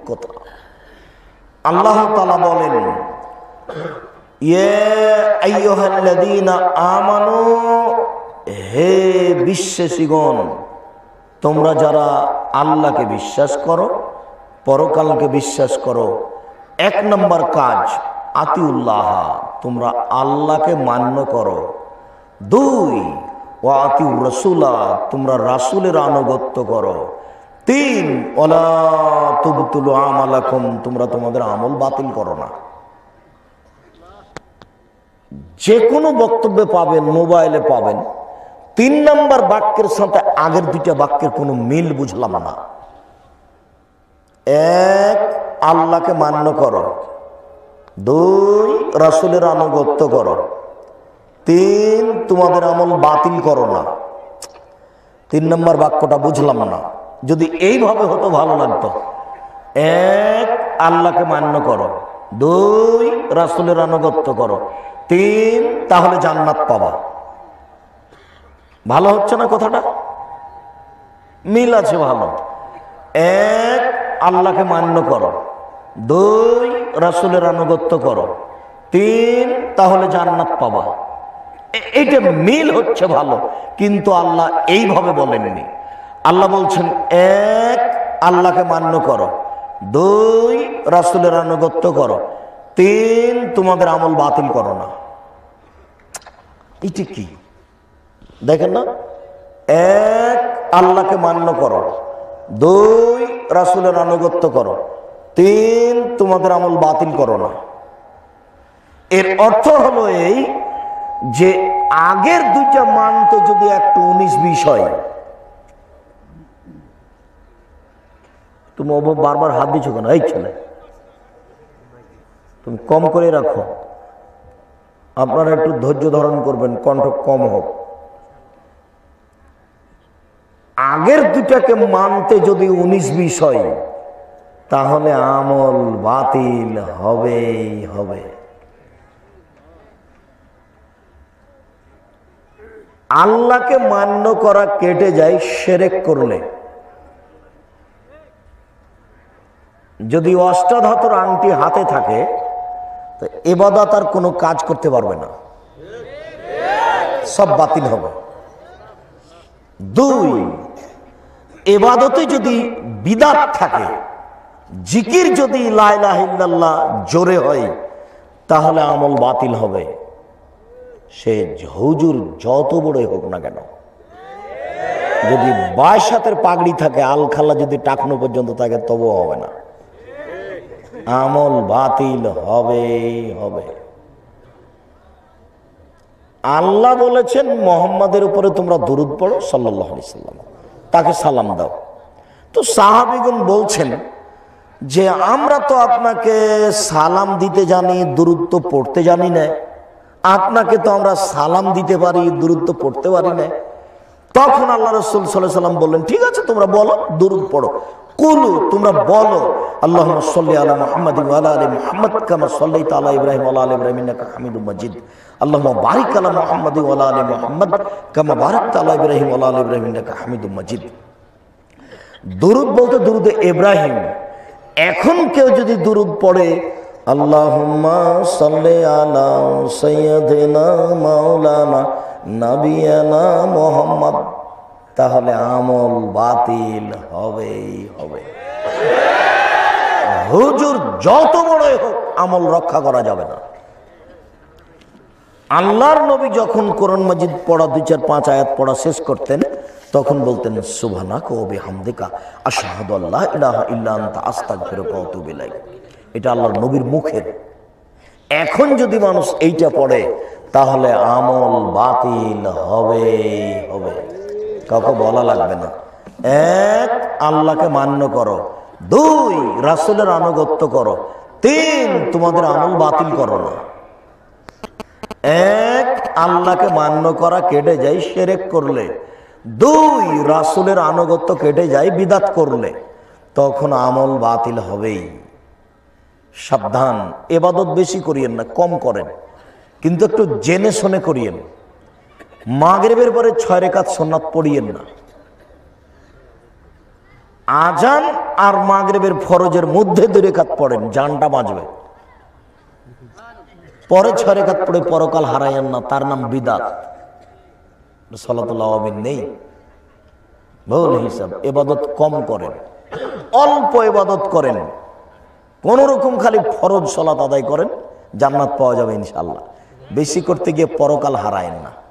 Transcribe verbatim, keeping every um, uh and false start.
কথা। আল্লাহ তাআলা বলেন, ইয়া আইয়ুহাল্লাযীনা আমানু, হে বিশ্বাসীগণ, তোমরা যারা আল্লাহকে বিশ্বাস করো, পরকালকে বিশ্বাস করো, এক নম্বর কাজ আতিউল্লাহ, তোমরা আল্লাহকে মান্য করো। দুই, ওয়া আতিউর রাসূলা, তোমরা রাসূলের আনুগত্য করো। তিন, ওয়ালা তুবতুলু আমালাকুম, তোমরা তোমাদের আমল বাতিল করো না। যে কোনো বক্তব্যে পাবেন, মোবাইলে পাবেন, তিন নম্বর বাক্যের সাথে আগের দুইটা বাক্যের কোনো মিল বুঝলাম না। এক, আল্লাহকে মান্য করো। দুই, রাসূলের আনুগত্য করো। তিন, তোমাদের আমল বাতিল করো না। তিন নম্বর বাক্যটা বুঝলাম না। যদি এইভাবে হতো ভালো লাগতো। এক, আল্লাহকে মান্য করো। দুই, রাসূলের আনুগত্য করো। তিন, তাহলে জান্নাত পাবা। ভালো হচ্ছে না কথাটা? মিল আছে ভালো। এক, আল্লাহকে মান্য করো। দুই, রাসূলের আনুগত্য করো। তিন, তাহলে জান্নাত পাবা। এইটা মিল হচ্ছে ভালো, কিন্তু আল্লাহ এইভাবে বলেননি। আল্লাহ বলছেন, এক, আল্লাহকে মান্য করো। দুই, রাসূলের আনুগত্য করো। তিন, তোমাদের আমল বাতিল করো না। এটি কি দেখেন না? এক, আল্লাহকে মান্য করো। দুই, রাসূলের আনুগত্য করো। তিন, তোমাদের আমল বাতিল করো না। এর অর্থ হলো এই যে আগের দুইটা মানতে যদি একটু উনিশ বিশ হয়, তুমি বারবার হাত দিচ্ছ কেন? এই ছেলে, তুমি কম করে রাখো। আপনারা একটু ধৈর্য ধারণ করবেন, কণ্ঠ কম হোক। আগের দুটাকে মানতে যদি উনিশ বিশ হয়, তাহলে আমল বাতিল হবেই হবে। আল্লাহকে মান্য করা কেটে যায় শিরক করলে। যদি অষ্টাধাতুর আংটি হাতে থাকে, তো ইবাদত আর কোনো কাজ করতে পারবে না, সব বাতিল হবে। দুই, ইবাদতে যদি বিদআত থাকে, জিকির যদি লা ইলাহা ইল্লাল্লাহ জোরে হয়, তাহলে আমল বাতিল হবে। সে হুজুর যত বড়ই হোক না কেন, যদি বাইশ হাতের পাগড়ি থাকে, আলখাল্লা যদি টাকনো পর্যন্ত থাকে, তবুও হবে না, আমল বাতিল হবে হবে। আল্লাহ বলেছেন, মুহাম্মাদের উপরে তোমরা দুরূদ পড়ো সাল্লাল্লাহু আলাইহি সাল্লাম, তাকে সালাম দাও। তো সাহাবীগণ বলছেন যে আমরা তো আপনাকে সালাম দিতে জানি, দুরূদ তো পড়তে জানি না। আপনাকে তো আমরা সালাম দিতে পারি, দুরূদ তো পড়তে পারি না। তখন আল্লাহ রাসূল সাল্লাল্লাহু আলাইহি সাল্লাম বললেন, ঠিক আছে, তোমরা বলো, দুরূদ পড়ো। কুলু, তোমরা বলো, আল্লাহুম্মা সাল্লি আলা মুহাম্মাদিন ওয়া আলা আলি মুহাম্মাদ কামা সাল্লাইতা আলা ইব্রাহিম ওয়া আলা আলি ইব্রাহিম ইন্নাকা হামিদুম মাজিদ। আল্লাহুম্মা বারিক আলা মুহাম্মাদিন ওয়া আলা আলি মুহাম্মাদ কামা বারাকতা আলা ইব্রাহিম ওয়া আলা আলি ইব্রাহিম ইন্নাকা হামিদুম মাজিদ। দুরূদ বলতে দুরূদে ইব্রাহিম। এখন কেউ যদি দুরূদ পড়ে, আল্লাহুম্মা সাল্লি আলা সাইয়্যিদিনা মাওলানা নাবিয়ানা মুহাম্মদ, তাহলে আমল বাতিল হবেই হবে। হুজুর যত বড়ই হোক, আমল রক্ষা করা যাবে না। আল্লাহর নবী যখন কোরআন মাজিদ পড়া দুই চার পাঁচ আয়াত পড়া শেষ করতেন, তখন বলতেন, সুবহানাকা ওয়া বিহামদিকা আশহাদু আল্লা ইলাহা ইল্লা আনতা আস্তাগফিরুকা ওয়া আতুবু ইলাইক। এটা আল্লাহর নবীর মুখের। এখন যদি মানুষ এইটা পড়ে, তাহলে আমল বাতিল হবে হবে, কাউকে বলা লাগবে না। এক, আল্লাহকে মান্য করো। দুই, রাসূলের আনুগত্য করো। তিন, তোমাদের আমল বাতিল করো না। এক, আল্লাহকে মান্য করা কেটে যায় শিরক করলে। দুই, রাসূলের আনুগত্য কেটে যায় বিদআত করলে। তখন আমল বাতিল হবেই। সাবধান, ইবাদত বেশি করিয়েন না, কম করেন, কিন্তু একটু জেনে শুনে করিয়েন। মাগরিবের পরে ছয় রাকাত সুন্নাত পড়িয়েন না। আজান আর মাগরিবের ফরজের মধ্যে দুই রাকাত পড়েন, জানটা বাঁচবে। পরে ছয় রাকাত পড়ে পরকাল হারায়েন না, তার নাম বিদআত। সালাতুল আওয়ামিন নেই, ভুল হিসাব। ইবাদত কম করেন, অল্প ইবাদত করেন, কোন রকম খালি ফরজ সালাত আদায় করেন, জান্নাত পাওয়া যাবে ইনশাআল্লাহ। বেশি করতে গিয়ে পরকাল হারায়েন না।